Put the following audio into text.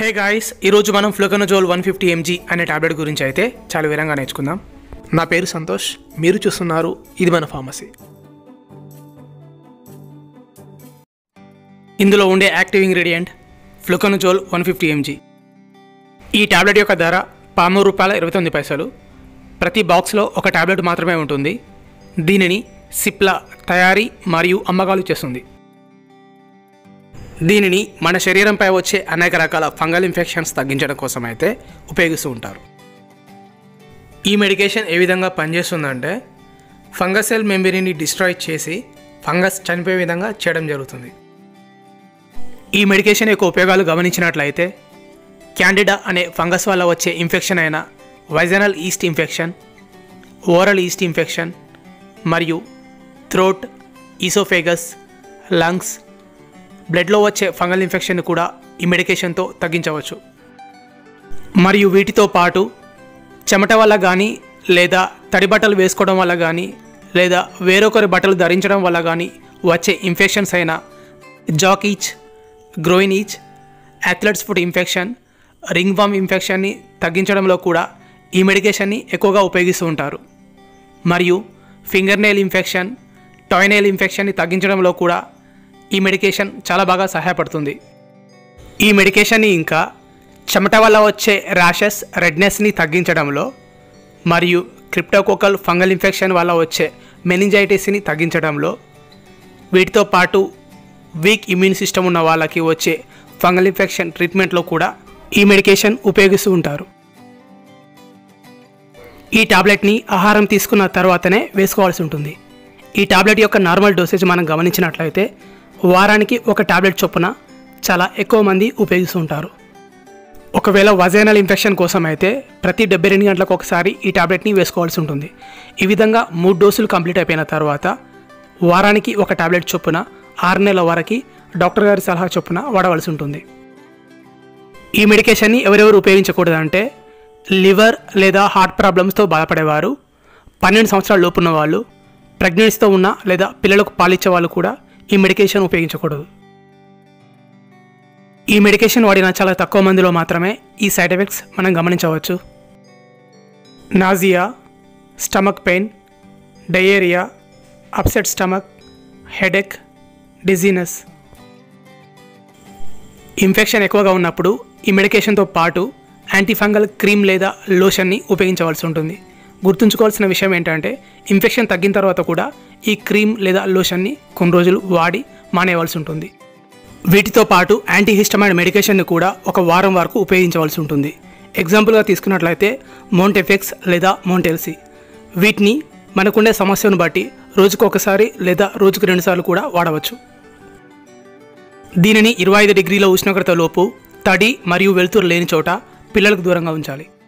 Hey guys, ఈరోజు మనం ఫ్లూకనజోల్ 150 mg అనే టాబ్లెట్ గురించి అయితే చాలా వివరంగా నేర్చుకుందాం. నా పేరు సంతోష్, మీరు చూస్తున్నారు ఇది మన ఫార్మసీ. ఇందులో ఉండే యాక్టివ్ ఇంగ్రీడియంట్ ఫ్లూకనజోల్ 150 mg. ఈ టాబ్లెట్ యొక్క ధర ₹13.29. ప్రతి బాక్స్లో ఒక టాబ్లెట్ మాత్రమే ఉంటుంది. దీనిని సిప్లా తయారీ మరియు అమ్మకాలు చేస్తుంది. దీనిని మన శరీరంపై వచ్చే అనేక రకాల ఫంగల్ ఇన్ఫెక్షన్స్ తగ్గించడం కోసం అయితే ఉపయోగిస్తూ ఉంటారు. ఈ మెడికేషన్ ఏ విధంగా పనిచేస్తుందంటే ఫంగస్ సెల్ మెంబ్రేన్ని డిస్ట్రాయ్ చేసి ఫంగస్ చనిపోయే విధంగా చేయడం జరుగుతుంది. ఈ మెడికేషన్ యొక్క ఉపయోగాలు గమనించినట్లయితే క్యాండిడా అనే ఫంగస్ వల్ల వచ్చే ఇన్ఫెక్షన్ అయిన vaginal yeast infection, oral yeast infection మరియు థ్రోట్, ఈసోఫేగస్, లంగ్స్, బ్లడ్లో వచ్చే ఫంగల్ ఇన్ఫెక్షన్ కూడా ఈ మెడికేషన్తో తగ్గించవచ్చు. మరియు వీటితో పాటు చెమట వల్ల కానీ లేదా తడి బట్టలు వేసుకోవడం వల్ల కానీ లేదా వేరొకరి బట్టలు ధరించడం వల్ల కానీ వచ్చే ఇన్ఫెక్షన్స్ అయిన jock itch, groin itch, athlete's foot infection, ringworm ఇన్ఫెక్షన్ని తగ్గించడంలో కూడా ఈ మెడికేషన్ని ఎక్కువగా ఉపయోగిస్తూ ఉంటారు. మరియు fingernail infection, toenail ఇన్ఫెక్షన్ని తగ్గించడంలో కూడా ఈ మెడికేషన్ చాలా బాగా సహాయపడుతుంది. ఈ మెడికేషన్ని ఇంకా చెమట వల్ల వచ్చే ర్యాషెస్, రెడ్నెస్ని తగ్గించడంలో మరియు క్రిప్టోకోకల్ ఫంగల్ ఇన్ఫెక్షన్ వల్ల వచ్చే మెనింజైటిస్ని తగ్గించడంలో, వీటితో పాటు వీక్ ఇమ్యూన్ సిస్టమ్ ఉన్న వాళ్ళకి వచ్చే ఫంగల్ ఇన్ఫెక్షన్ ట్రీట్మెంట్లో కూడా ఈ మెడికేషన్ ఉపయోగిస్తూ ఉంటారు. ఈ టాబ్లెట్ని ఆహారం తీసుకున్న తర్వాతనే వేసుకోవాల్సి ఉంటుంది. ఈ టాబ్లెట్ యొక్క నార్మల్ డోసేజ్ మనం గమనించినట్లయితే వారానికి ఒక టాబ్లెట్ చొప్పున చాలా ఎక్కువ మంది ఉపయోగిస్తూ ఉంటారు. ఒకవేళ వజైనల్ ఇన్ఫెక్షన్ కోసం అయితే ప్రతి 72 గంటలకు ఒకసారి ఈ టాబ్లెట్ని వేసుకోవాల్సి ఉంటుంది. ఈ విధంగా 3 డోసులు కంప్లీట్ అయిపోయిన తర్వాత వారానికి ఒక టాబ్లెట్ చొప్పున 6 నెలల వరకు డాక్టర్ గారి సలహా చొప్పున వాడవలసి ఉంటుంది. ఈ మెడికేషన్ని ఎవరెవరు ఉపయోగించకూడదంటే లివర్ లేదా హార్ట్ ప్రాబ్లమ్స్తో బాధపడేవారు, 12 సంవత్సరాల లోపు ఉన్న వాళ్ళు, ప్రెగ్నెన్సీతో ఉన్న లేదా పిల్లలకు పాలిచ్చే వాళ్ళు కూడా ఈ మెడికేషన్ ఉపయోగించకూడదు. ఈ మెడికేషన్ వాడిన చాలా తక్కువ మందిలో మాత్రమే ఈ సైడ్ ఎఫెక్ట్స్ మనం గమనించవచ్చు. Nausea, stomach pain, diarrhoea, upset stomach, headache, dizziness. Infection ఎక్కువగా ఉన్నప్పుడు ఈ మెడికేషన్తో పాటు యాంటీఫంగల్ క్రీమ్ లేదా లోషన్ని ఉపయోగించవలసి ఉంటుంది. గుర్తుంచుకోవాల్సిన విషయం ఏంటంటే ఇన్ఫెక్షన్ తగ్గిన తర్వాత కూడా ఈ క్రీమ్ లేదా లోషన్ని కొన్ని రోజులు వాడి మానేయవలసి ఉంటుంది. వీటితో పాటు యాంటీహిస్టమైన్ మెడికేషన్ని కూడా ఒక వారం వరకు ఉపయోగించవలసి ఉంటుంది. ఎగ్జాంపుల్గా తీసుకున్నట్లయితే మోంటెఫెక్స్ లేదా మోంటెల్సీ. వీటిని మనకుండే సమస్యను బట్టి రోజుకు ఒకసారి లేదా రోజుకు 2 సార్లు కూడా వాడవచ్చు. దీనిని 25 డిగ్రీల ఉష్ణోగ్రత లోపు, తడి మరియు వెలుతురు లేని చోట పిల్లలకు దూరంగా ఉంచాలి.